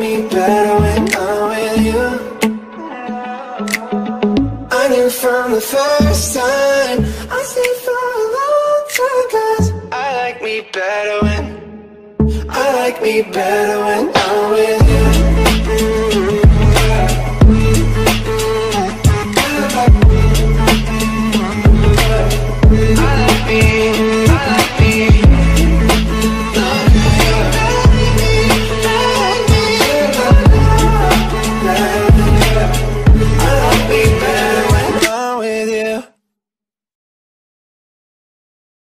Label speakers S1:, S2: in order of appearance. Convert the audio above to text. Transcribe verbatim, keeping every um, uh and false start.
S1: me better when I'm with you. I knew from the first time, I stayed for a long time, 'cause I like me better when I like me better when I'm with you.